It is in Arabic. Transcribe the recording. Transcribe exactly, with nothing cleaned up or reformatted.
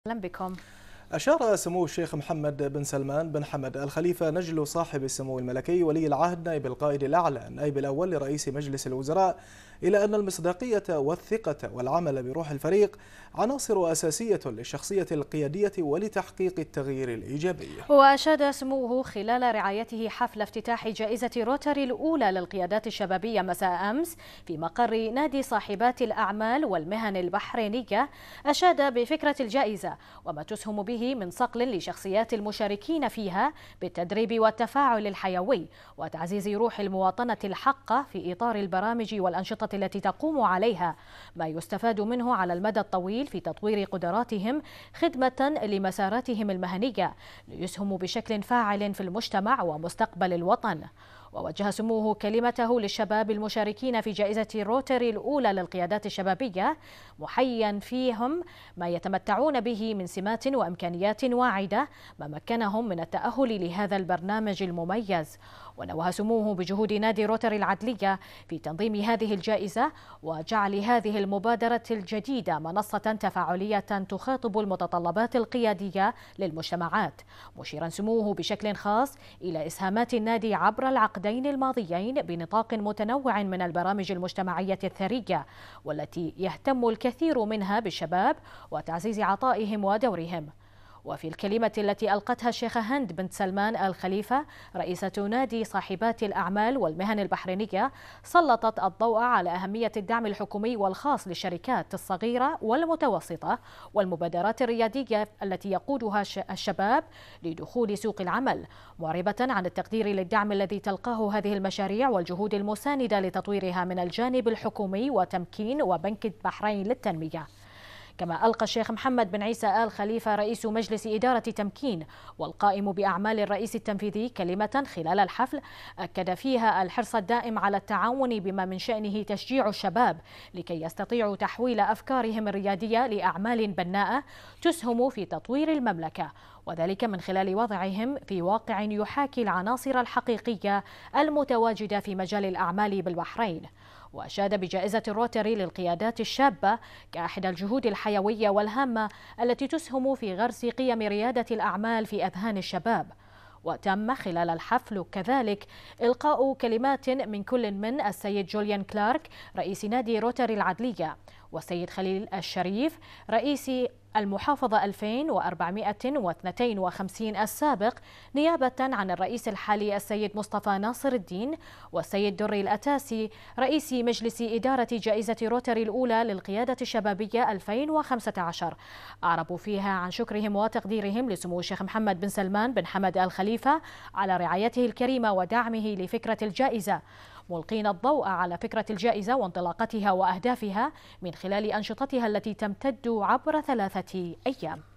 أهلا بكم. أشار سمو الشيخ محمد بن سلمان بن حمد آل خليفة نجل صاحب السمو الملكي ولي العهد نائب القائد الأعلى النائب الأول لرئيس مجلس الوزراء إلى أن المصداقية والثقة والعمل بروح الفريق عناصر أساسية للشخصية القيادية ولتحقيق التغيير الإيجابي. وأشاد سموه خلال رعايته حفل افتتاح جائزة روتري الأولى للقيادات الشبابية مساء أمس في مقر نادي صاحبات الأعمال والمهن البحرينية، أشاد بفكرة الجائزة وما تسهم به من صقل لشخصيات المشاركين فيها بالتدريب والتفاعل الحيوي وتعزيز روح المواطنة الحقة في إطار البرامج والأنشطة التي تقوم عليها، ما يستفاد منه على المدى الطويل في تطوير قدراتهم خدمة لمساراتهم المهنية ليسهموا بشكل فاعل في المجتمع ومستقبل الوطن. ووجه سموه كلمته للشباب المشاركين في جائزة روتري الأولى للقيادات الشبابية، محيا فيهم ما يتمتعون به من سمات وإمكانيات واعدة ما مكنهم من التأهل لهذا البرنامج المميز. ونوه سموه بجهود نادي روتري العدلية في تنظيم هذه الجائزة وجعل هذه المبادرة الجديدة منصة تفاعلية تخاطب المتطلبات القيادية للمجتمعات، مشيرا سموه بشكل خاص إلى إسهامات النادي عبر العقدين الماضيين بنطاق متنوع من البرامج المجتمعية الثرية والتي يهتم الكثير منها بالشباب وتعزيز عطائهم ودورهم. وفي الكلمة التي ألقتها الشيخة هند بنت سلمان آل خليفة رئيسة نادي صاحبات الأعمال والمهن البحرينية، سلطت الضوء على أهمية الدعم الحكومي والخاص للشركات الصغيرة والمتوسطة والمبادرات الريادية التي يقودها الشباب لدخول سوق العمل، معربة عن التقدير للدعم الذي تلقاه هذه المشاريع والجهود المساندة لتطويرها من الجانب الحكومي وتمكين وبنك البحرين للتنمية. كما ألقى الشيخ محمد بن عيسى آل خليفة رئيس مجلس إدارة تمكين والقائم بأعمال الرئيس التنفيذي كلمة خلال الحفل أكد فيها الحرص الدائم على التعاون بما من شأنه تشجيع الشباب لكي يستطيعوا تحويل أفكارهم الريادية لأعمال بناءة تسهم في تطوير المملكة، وذلك من خلال وضعهم في واقع يحاكي العناصر الحقيقية المتواجدة في مجال الأعمال بالبحرين. وأشاد بجائزة الروتري للقيادات الشابة كأحدى الجهود الحيوية والهامة التي تسهم في غرس قيم ريادة الأعمال في أذهان الشباب. وتم خلال الحفل كذلك إلقاء كلمات من كل من السيد جوليان كلارك رئيس نادي روتري العدلية والسيد خليل الشريف رئيس المحافظة ألفين وأربعمائة واثنين وخمسين السابق، نيابة عن الرئيس الحالي السيد مصطفى ناصر الدين والسيد دري الأتاسي رئيس مجلس إدارة جائزة روتري الأولى للقيادة الشبابية ألفين وخمسة عشر. أعربوا فيها عن شكرهم وتقديرهم لسمو الشيخ محمد بن سلمان بن حمد آل خليفة على رعايته الكريمة ودعمه لفكرة الجائزة، ملقين الضوء على فكرة الجائزة وانطلاقتها وأهدافها من خلال أنشطتها التي تمتد عبر ثلاثة أيام.